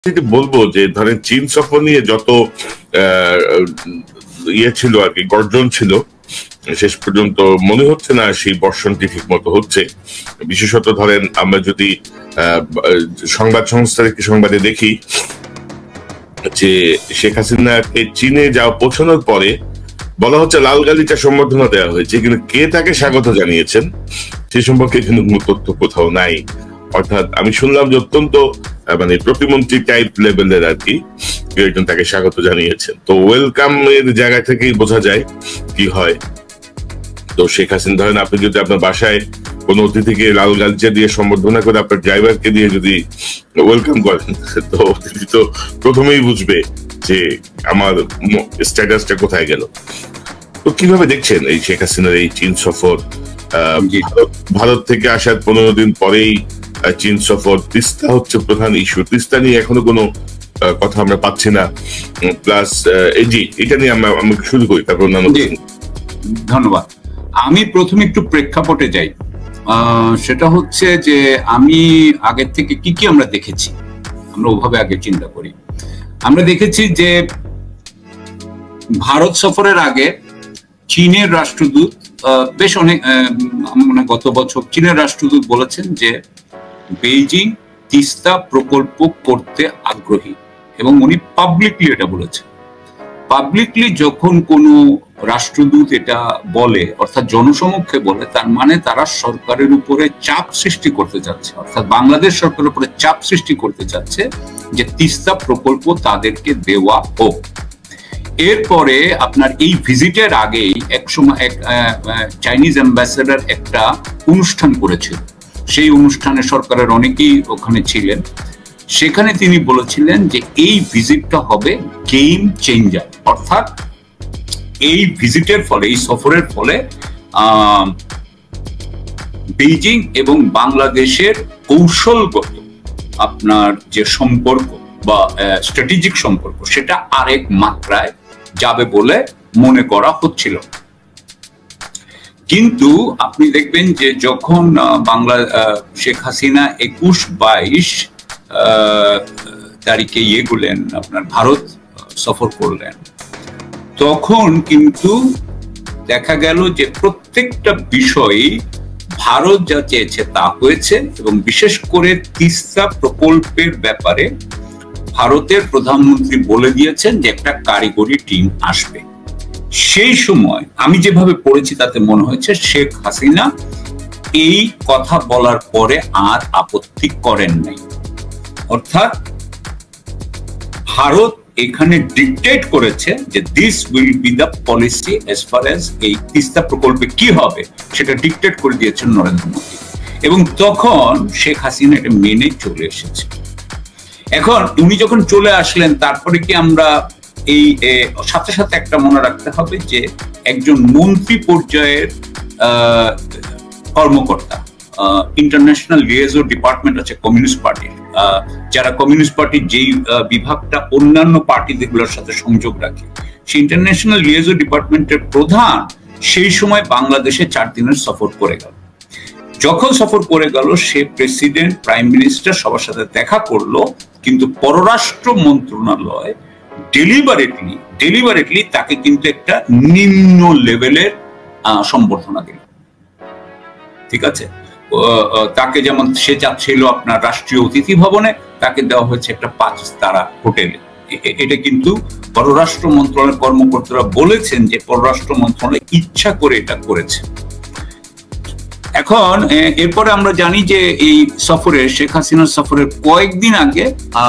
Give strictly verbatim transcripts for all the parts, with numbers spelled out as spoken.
যেটি বলবো যে ধরেন চীন সফর নিয়ে যত ইয়ে ছিল আর কি, গর্জন ছিল, শেষ পর্যন্ত মনে হচ্ছে না সেই বর্ষণটি ঠিক মতো হচ্ছে। বিশেষত ধরেন আমরা যদি সংবাদ সংস্থার একটি সংবাদে দেখি যে শেখ হাসিনাকে চীনে যাওয়া পৌঁছানোর পরে বলা হচ্ছে লাল গালিচা সম্বর্ধনা দেওয়া হয়েছে, কিন্তু কে তাকে স্বাগত জানিয়েছেন সে সম্পর্কে কিন্তু কোনো তথ্য কোথাও নাই। অর্থাৎ আমি শুনলাম যে অত্যন্ত মানে প্রতিমন্ত্রী টাইপ লেভেলের আর কি কেউ একজন তাকে স্বাগত জানিয়েছেন। তো ওয়েলকাম এর জায়গা থেকেই বোঝা যায় কি হয়। তো শেখ হাসিনা ধরেন আপনি যদি আপনার বাসায় কোন অতিথিকে লাল গালিচা দিয়ে সম্বর্ধনা করে আপনার ড্রাইভারকে দিয়ে যদি ওয়েলকাম করেন, তো অতিথি তো প্রথমেই বুঝবে যে আমার স্ট্যাটাসটা কোথায় গেল। তো কিভাবে দেখছেন এই শেখ হাসিনার এই চীন সফর? ভারত থেকে আসার পনেরো দিন পরেই চীন সফর, তিস্তা হচ্ছে প্রধান ইস্যু, তিস্তা নিয়ে এখনো কোনো কথা আমরা পাচ্ছি না। প্লাস এই জি এটা নিয়ে আমরা আমাকে শুরু করি, তারপর অন্যান্য। ধন্যবাদ। আমি প্রথমে একটু প্রেক্ষাপটে যাই। সেটা হচ্ছে যে আমি আগের থেকে কি কি আমরা দেখেছি, আমরা ওভাবে আগে চিন্তা করি। আমরা দেখেছি যে ভারত সফরের আগে চীনের রাষ্ট্রদূত বেশ অনেক মানে গত বছর চীনের রাষ্ট্রদূত বলেছেন যে বেইজিং তিস্তা প্রকল্প করতে আগ্রহী, এবং উনি পাবলিকলি এটা বলেছেন। পাবলিকলি যখন কোনো রাষ্ট্রদূত এটা বলে, অর্থাৎ জনসমক্ষে বলে, তার মানে তারা সরকারের উপরে চাপ সৃষ্টি করতে চাচ্ছে, অর্থাৎ বাংলাদেশ সরকারের উপরে চাপ সৃষ্টি করতে চাচ্ছে যে তিস্তা প্রকল্প তাদেরকে দেওয়া হোক। এরপরে আপনার এই ভিজিটের আগেই এক সময় এক চাইনিজ অ্যাম্বাসেডর একটা অনুষ্ঠান করেছিল, সেই অনুষ্ঠানে সরকারের অনেকেই ওখানে ছিলেন। সেখানে তিনি বলেছিলেন যে এই ভিজিটটা হবে গেম চেঞ্জার, অর্থাৎ এই ভিজিটের ফলে, এই সফরের ফলে আহ বেইজিং এবং বাংলাদেশের কৌশলগত আপনার যে সম্পর্ক বা স্ট্র্যাটেজিক সম্পর্ক, সেটা আরেক মাত্রায় যাবে বলে মনে করা হচ্ছিল। কিন্তু আপনি দেখবেন যে যখন বাংলা শেখ হাসিনা একুশ বাইশ তারিখে ইয়ে করলেন, আপনার ভারত সফর করলেন, তখন কিন্তু দেখা গেল যে প্রত্যেকটা বিষয়ই ভারত যা চেয়েছে তা হয়েছে, এবং বিশেষ করে তিস্তা প্রকল্পের ব্যাপারে ভারতের প্রধানমন্ত্রী বলে দিয়েছেন যে একটা কারিগরি টিম আসবে। সেই সময় আমি যেভাবে পড়েছি তাতে মনে হয়েছে শেখ হাসিনা এই কথা বলার পরে আর আপত্তি করেন নাই, অর্থাৎ ভারত এখানে ডিকটেট করেছে যে this will be the policy as far as এই তিস্তা প্রকল্পে কি হবে সেটা ডিকটেট করে দিয়েছেন নরেন্দ্র মোদী, এবং তখন শেখ হাসিনা এটা মেনে চলে এসেছে। এখন উনি যখন চলে আসলেন, তারপরে কি আমরা এই সাথে সাথে একটা মনে রাখতে হবে যে একজন মন্ত্রী পর্যায়ের কর্মকর্তা, ইন্টারন্যাশনাল লিয়েজন ডিপার্টমেন্ট আছে কমিউনিস্ট পার্টির, যারা কমিউনিস্ট পার্টির যেই বিভাগটা অন্যান্য পার্টিগুলোর সাথে সংযোগ রাখে, সেই ইন্টারন্যাশনাল লিয়েজন ডিপার্টমেন্টের প্রধান সেই সময় বাংলাদেশে চার দিনের সফর করে গেল। যখন সফর করে গেল, সে প্রেসিডেন্ট, প্রাইম মিনিস্টার সবার সাথে দেখা করলো, কিন্তু পররাষ্ট্র মন্ত্রণালয় ডেলিবারেটলি ডেলিবারেটলি তাকে কিন্তু একটা নিম্ন লেভেলের সম্বর্ধনা দিল। ঠিক আছে, তাকে যেমন সে চাচ্ছিল আপনার রাষ্ট্রীয় অতিথি ভবনে, তাকে দেওয়া হয়েছে একটা পাঁচ তারা হোটেলে। এটা কিন্তু পররাষ্ট্র মন্ত্রণালয়ের কর্মকর্তারা বলেছেন যে পররাষ্ট্র মন্ত্রণালয় ইচ্ছা করে এটা করেছে। এখন এরপরে আমরা জানি যে এই সফরে, শেখ হাসিনার সফরের কয়েকদিন আগে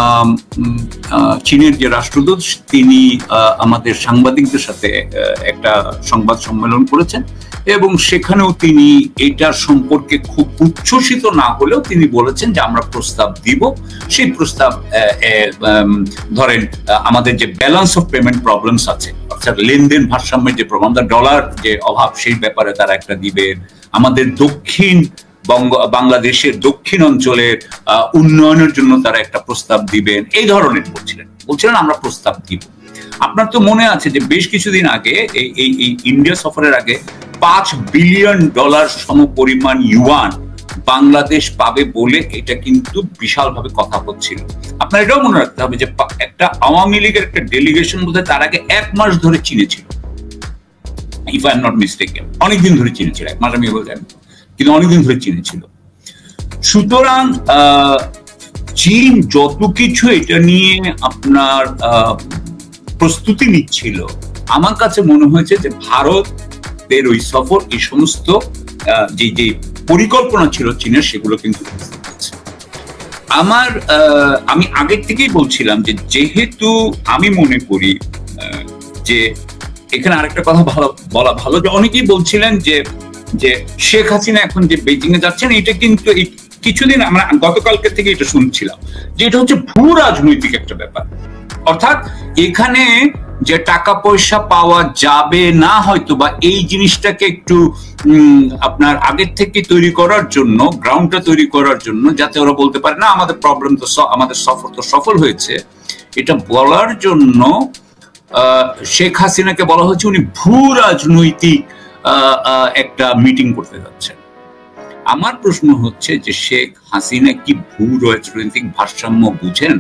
চীনের যে রাষ্ট্রদূত, তিনি আমাদের সাংবাদিকদের সাথে একটা সংবাদ সম্মেলন করেছেন, এবং সেখানেও তিনি এটার সম্পর্কে খুব উচ্ছ্বসিত না হলেও তিনি বলেছেন যে আমরা প্রস্তাব দিব। সেই প্রস্তাব ধরেন আমাদের যে ব্যালেন্স অফ পেমেন্ট প্রবলেমস আছে, অর্থাৎ লেনদেন ভারসাম্যের যে প্রবলেম, ডলার যে অভাব, সেই ব্যাপারে তারা একটা দিবেন। আমাদের দক্ষিণ বঙ্গ বাংলাদেশের দক্ষিণ অঞ্চলের উন্নয়নের জন্য তারা একটা প্রস্তাব দিবেন, এই ধরনের বলছিলেন বলছিলেন আমরা প্রস্তাব দিব। আপনার তো মনে আছে যে বেশ কিছুদিন আগে এই ইন্ডিয়া সফরের আগে পাঁচ বিলিয়ন ডলার সমপরিমাণ ইউয়ান বাংলাদেশ পাবে বলে এটা কিন্তু বিশালভাবে কথা হচ্ছিল। আপনার এটাও মনে রাখতে হবে যে একটা আওয়ামী লীগের একটা ডেলিগেশন বোধহয় তার আগে এক মাস ধরে চীনে ছিল, if I am not mistaken, অনেকদিন ধরে চীনে ছিল, এক মাস আমি বলতে কিন্তু অনেকদিন ধরে চীনে ছিল। সুতরাং চীন যত কিছু এটা নিয়ে আপনার প্রস্তুতি নিচ্ছিল, আমার কাছে মনে হয়েছে যে ভারতের ওই সফর এই সমস্ত যে যে পরিকল্পনা ছিল চীনের সেগুলো কিন্তু আমার আমি আগের থেকেই বলছিলাম যে যেহেতু আমি মনে করি যে এখানে আরেকটা কথা ভালো বলা ভালো, যে অনেকেই বলছিলেন যে যে শেখ হাসিনা এখন যে বেজিং এ যাচ্ছেন এটা কিন্তু কিছুদিন আমরা গতকালকে থেকে এটা শুনছিলাম যে এটা হচ্ছে ভূ রাজনৈতিক একটা ব্যাপার, অর্থাৎ এখানে যে টাকা পয়সা পাওয়া যাবে না হয়তো বা এই জিনিসটাকে একটু আপনার আগের থেকে তৈরি করার জন্য, গ্রাউন্ডটা তৈরি করার জন্য, যাতে ওরা বলতে পারে না আমাদের প্রবলেম তো আমাদের সফর তো সফল হয়েছে, এটা বলার জন্য শেখ হাসিনাকে বলা হচ্ছে উনি ভূ রাজনৈতিক একটা মিটিং করতে যাচ্ছেন। আমার প্রশ্ন হচ্ছে যে শেখ হাসিনা কি ভূ রাজনৈতিক ভারসাম্য বুঝেন?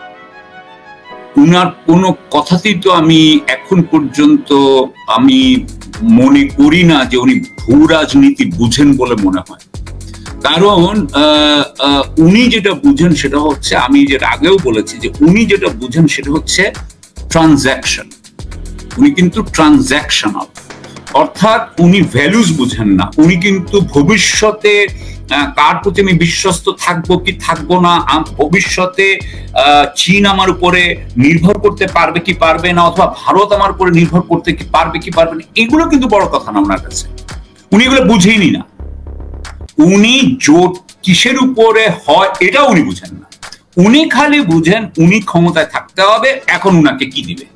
উনার কোনো কথাতেই তো আমি এখন পর্যন্ত আমি মনে করি না যে উনি ভূ রাজনীতি বুঝেন বলে মনে হয়। কারণ উনি যেটা বুঝেন সেটা হচ্ছে, আমি যেটা আগেও বলেছি যে উনি যেটা বুঝেন সেটা হচ্ছে ট্রানজ্যাকশন। উনি কিন্তু ট্রানজ্যাকশনাল, অর্থাৎ উনি ভ্যালুজ বুঝেন না। উনি কিন্তু ভবিষ্যতে কার প্রতি আমি বিশ্বস্ত থাকবো কি থাকবো না, ভবিষ্যতে চীন আমার উপরে নির্ভর করতে পারবে কি পারবে না, অথবা ভারত আমার উপরে নির্ভর করতে কি পারবে কি পারবে না, এগুলো কিন্তু বড় কথা না ওনার কাছে। উনি এগুলো বুঝেইনি না। উনি জোট কিসের উপরে হয় এটাও উনি বুঝেন না। উনি খালি বুঝেন উনি ক্ষমতায় থাকতে হবে, এখন উনাকে কি দিবে,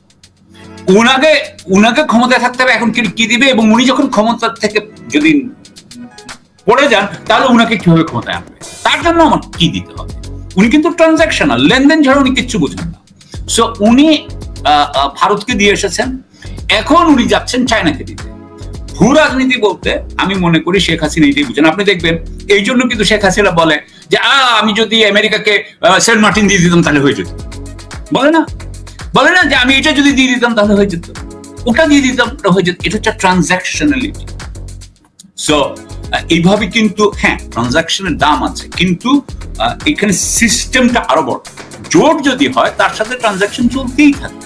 উনাকে উনাকে ক্ষমতায় থাকতে হবে এখন কি দিবে, এবং উনি যখন ক্ষমতা থেকে যদি পড়ে যান তাহলে উনাকে কিভাবে ক্ষমতায় আনবে, তার জন্য আমার কি দিতে হবে। উনি কিন্তু ট্রানজ্যাকশনাল, লেনদেন ছাড়া উনি কিচ্ছু বুঝেন না। সো উনি ভারতকে দিয়ে এসেছেন, এখন উনি যাচ্ছেন চায়নাকে দিতে। ভূ রাজনীতি বলতে আমি মনে করি শেখ হাসিনা এটাই বুঝেন। আপনি দেখবেন এই জন্য কিন্তু শেখ হাসিনা বলে যে আমি যদি আমেরিকাকে সেন্ট মার্টিন দিয়ে দিতাম তাহলে হয়ে যেত, বলে না বলে না যে আমি এটা যদি দিয়ে দিতাম তাহলে হয়ে যেত, ওটা দিয়ে দিতাম ওটা হয়ে যেত। এটা হচ্ছে ট্রানজ্যাকশনালিটি। সো এইভাবে কিন্তু হ্যাঁ ট্রানজ্যাকশনের দাম আছে, কিন্তু এখানে সিস্টেমটা আরো বড়। জোট যদি হয় তার সাথে ট্রানজ্যাকশন চলতেই থাকবে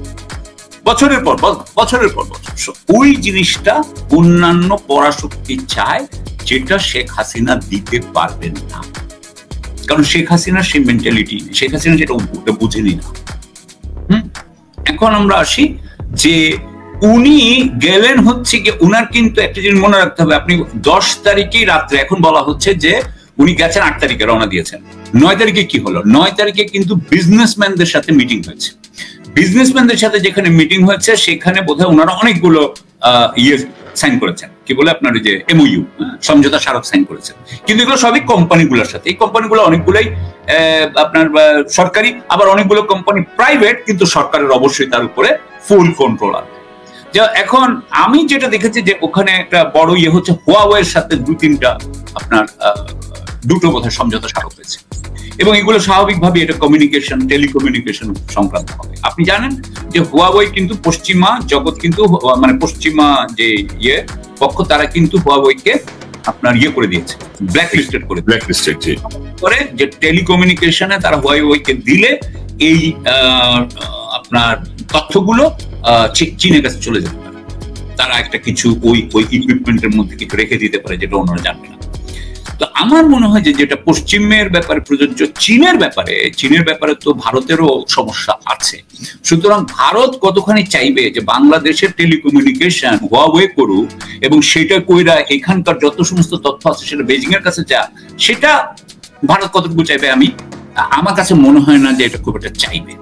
বছরের পর বছরের পর বছর। ওই জিনিসটা অন্যান্য পরাশক্তি চায়, যেটা শেখ হাসিনা দিতে পারবেন না, কারণ শেখ হাসিনার সেই মেন্টালিটি নেই, শেখ হাসিনা যেটা বুঝেনি না। হম এখন আমরা আসি যে উনি গেলেন হচ্ছে কি, উনার কিন্তু একটা জিনিস মনে রাখতে হবে, আপনি দশ তারিখেই রাত্রে, এখন বলা হচ্ছে যে উনি গেছেন আট তারিখে রওনা দিয়েছেন, নয় তারিখে কি হলো, নয় তারিখে কিন্তু বিজনেসম্যানদের সাথে মিটিং হয়েছে। বিজনেসম্যানদের সাথে যেখানে মিটিং হয়েছে সেখানে বোধহয় ওনারা অনেকগুলো ইয়ে সাইন করেছেন, কি বলে আপনার যে এমওইউ সমঝোতা স্মারক সাইন করেছেন, কিন্তু এগুলো সবই কোম্পানিগুলোর সাথে। এই কোম্পানিগুলো অনেকগুলোই আপনার সরকারি, আবার অনেকগুলো কোম্পানি প্রাইভেট, কিন্তু সরকারের অবশ্যই তার উপরে ফুল কন্ট্রোল আছে। এখন আমি যেটা দেখেছি যে ওখানে একটা বড় ইয়ে হচ্ছে হুয়াওয়ের সাথে দু তিনটা আপনার দুটো বোধহয় সমঝোতা স্মারক হয়েছে, এবং এগুলো স্বাভাবিকভাবে এটা কমিউনিকেশন টেলিকমিউনিকেশন সংক্রান্ত হবে। আপনি জানেন যে হুয়াওয়ে কিন্তু পশ্চিমা জগৎ কিন্তু মানে পশ্চিমা যে ইয়ে পক্ষ তারা কিন্তু হুয়াওয়েকে আপনার ইয়ে করে দিয়েছে, ব্ল্যাক লিস্টেড করে ব্ল্যাক লিস্টেড করে যে টেলিকমিউনিকেশনে তারা হুয়াওয়েকে দিলে এই আপনার তথ্যগুলো চীনের কাছে চলে যেতে পারে, তারা একটা কিছু ওই ওই ইকুইপমেন্টের মধ্যে কিছু রেখে দিতে পারে যেটা অন্যরা জানবে না। তো আমার মনে হয় যে যেটা পশ্চিমের ব্যাপারে প্রযোজ্য, চীনের ব্যাপারে চীনের ব্যাপারে তো ভারতেরও সমস্যা আছে। সুতরাং ভারত কতখানি চাইবে যে বাংলাদেশের টেলিকমিউনিকেশন হুয়াওয়ে করুক, এবং সেটা কইরা এখানকার যত সমস্ত তথ্য আছে সেটা বেজিং এর কাছে যা, সেটা ভারত কতটুকু চাইবে আমি আমার কাছে মনে হয় না যে এটা খুব একটা চাইবে।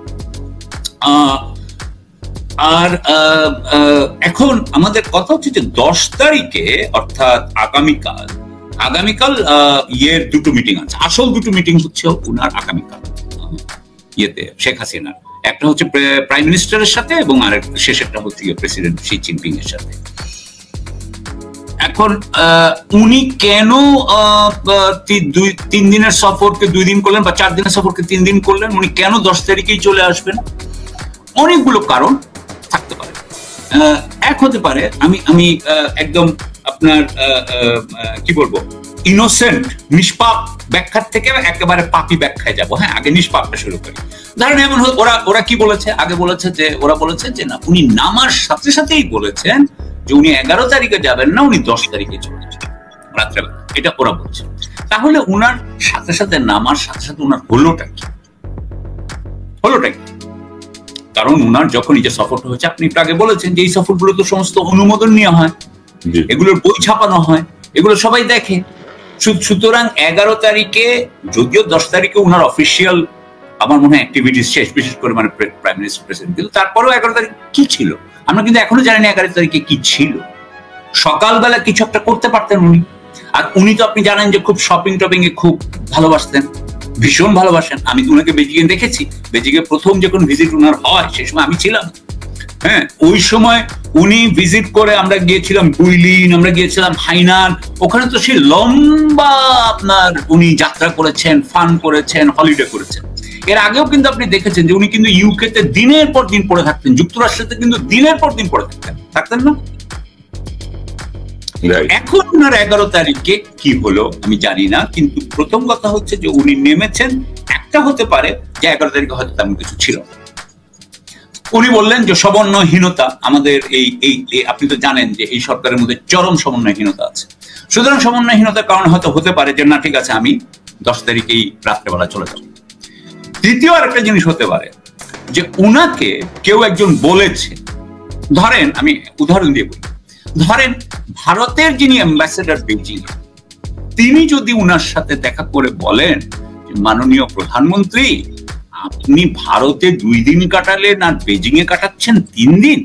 আহ আর এখন আমাদের কথা হচ্ছে যে দশ তারিখে অর্থাৎ আগামীকাল আগামীকাল ইয়ের দুটো মিটিং আছে, আসল দুটো মিটিং হচ্ছে উনার আগামীকাল ইয়েতে শেখ হাসিনার, একটা হচ্ছে প্রাইম মিনিস্টারের সাথে এবং আর শেষেরটা হচ্ছে প্রেসিডেন্ট শি জিনপিং এর সাথে। এখন উনি কেন দুই তিন দিনের সফরকে দুই দিন করলেন বা চার দিনের সফরকে তিন দিন করলেন? উনি কেন দশ তারিখেই চলে আসবেন? অনেকগুলো কারণ থাকতে পারে। এক হতে পারে, আমি আমি একদম আপনার কি বলবো, ইনোসেন্ট নিষ্পাপ ব্যাখ্যার থেকে একেবারে পাপী ব্যাখ্যায় যাব। হ্যাঁ, আগে নিষ্পাপটা শুরু করি। ধরেন এমন ওরা ওরা কি বলেছে, আগে বলেছে যে ওরা বলেছে যে না, উনি নামার সাথে সাথেই বলেছেন যে উনি এগারো তারিখে যাবেন না, উনি দশ তারিখে চলে যাবেন রাত্রেবেলা, এটা ওরা বলছে। তাহলে উনার সাথে সাথে নামার সাথে সাথে উনার হলোটা কি? হলোটা কি? কারণ উনার যখন এই যে সফরটা হচ্ছে, আপনি একটু আগে বলেছেন যে এই সফরগুলো তো সমস্ত অনুমোদন নিয়ে হয়, এগুলোর বই ছাপানো হয়, এগুলো সবাই দেখে। সুতরাং এগারো তারিখে, যদিও দশ তারিখে উনার অফিসিয়াল আমার মনে হয় অ্যাক্টিভিটিস শেষ, বিশেষ করে মানে প্রাইম মিনিস্টার প্রেসিডেন্ট, কিন্তু তারপরেও এগারো তারিখ কি ছিল আমরা কিন্তু এখনো জানি না। এগারো তারিখে কি ছিল? সকালবেলা কিছু একটা করতে পারতেন উনি। আর উনি তো আপনি জানেন যে খুব শপিং টপিং এ খুব ভালোবাসতেন, ভীষণ ভালোবাসেন। আমি তো উনাকে বেজিংয়ে দেখেছি। বেজিংয়ে প্রথম যখন ভিজিট উনার হয় সেই সময় আমি ছিলাম। হ্যাঁ, ওই সময় উনি ভিজিট করে আমরা গিয়েছিলাম গুইলিন, আমরা গিয়েছিলাম হাইনান। ওখানে তো সেই লম্বা আপনার উনি যাত্রা করেছেন, ফান করেছেন, হলিডে করেছেন। এর আগেও কিন্তু আপনি দেখেছেন যে উনি কিন্তু ইউকে তে দিনের পর দিন পড়ে থাকতেন, যুক্তরাষ্ট্রতে কিন্তু দিনের পর দিন পড়ে থাকতেন, থাকতেন না? এখন উনার এগারো তারিখে কি হলো আমি জানি না, কিন্তু প্রথম কথা হচ্ছে যে উনি নেমেছেন। একটা হতে পারে যে এগারো তারিখে হয়তো তেমন কিছু ছিল। উনি বললেন যে সমন্বয়হীনতা আমাদের এই এই আপনি তো জানেন যে এই সরকারের মধ্যে চরম সমন্বয়হীনতা আছে। সুতরাং সমন্বয়হীনতার কারণে হয়তো হতে পারে যে না, ঠিক আছে, আমি দশ তারিখেই রাত্রেবেলা চলে যাব। দ্বিতীয় আরেকটা জিনিস হতে পারে যে উনাকে কেউ একজন বলেছে, ধরেন আমি উদাহরণ দিয়ে বলি, ধরেন ভারতের যিনি অ্যাম্বাসেডর বেজিং, তিনি যদি উনার সাথে দেখা করে বলেন মাননীয় প্রধানমন্ত্রী, আপনি ভারতে দুই দিন কাটালেন আর বেজিং এ কাটাচ্ছেন তিন দিন,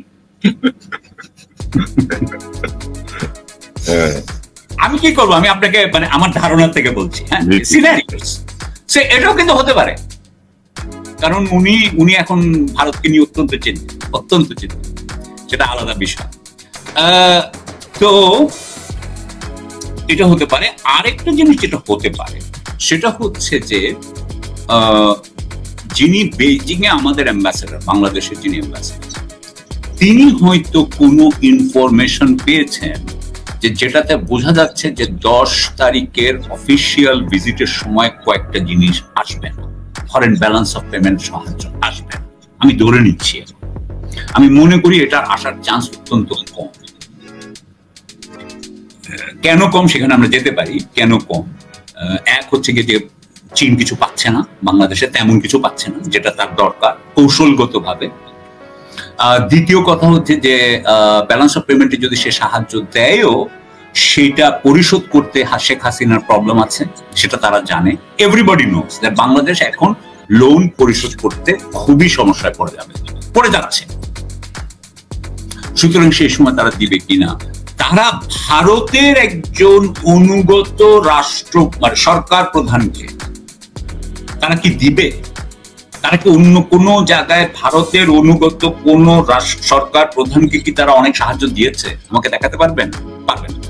আমি কি করবো? আমি আপনাকে মানে আমার ধারণা থেকে বলছি। হ্যাঁ, সিনারিওস সে এটাও কিন্তু হতে পারে, কারণ উনি উনি এখন ভারতকে নিয়ে অত্যন্ত চিন্তিত, অত্যন্ত চিন্তিত, সেটা আলাদা বিষয়। তো এটা হতে পারে। আরেকটা জিনিস যেটা হতে পারে সেটা হচ্ছে যে যিনি বেজিং এ আমাদের অ্যাম্বাসেডর, বাংলাদেশের যিনি অ্যাম্বাসেডর, তিনি হয়তো কোনো ইনফরমেশন পেয়েছেন যে যেটাতে বোঝা যাচ্ছে যে দশ তারিখের অফিসিয়াল ভিজিটের সময় কয়েকটা জিনিস আসবে না। ধরেন ব্যালেন্স অফ পেমেন্ট সাহায্য আসবে না, আমি ধরে নিচ্ছি। আমি মনে করি এটার আসার চান্স অত্যন্ত কম। কেন কম সেখানে আমরা যেতে পারি। কেন কম? এক হচ্ছে গিয়ে যে চীন কিছু পাচ্ছে না, বাংলাদেশে তেমন কিছু পাচ্ছে না যেটা তার দরকার কৌশলগত ভাবে। দ্বিতীয় কথা হচ্ছে যে ব্যালেন্স অফ পেমেন্টে যদি সে সাহায্য দেয়ও, সেটা পরিশোধ করতে শেখ হাসিনার প্রবলেম আছে, সেটা তারা জানে। এভরিবডি নোস দ্যাট বাংলাদেশ এখন লোন পরিশোধ করতে খুবই সমস্যায় পড়ে যাবে, পড়ে যাচ্ছে। সুতরাং সেই সময় তারা দিবে কিনা, তারা ভারতের একজন অনুগত রাষ্ট্র মানে সরকার প্রধানকে তারা কি দিবে? তারা কি অন্য কোন জায়গায় ভারতের অনুগত কোন সরকার প্রধানকে কি তারা অনেক সাহায্য দিয়েছে? আমাকে দেখাতে পারবেন? পারবেন।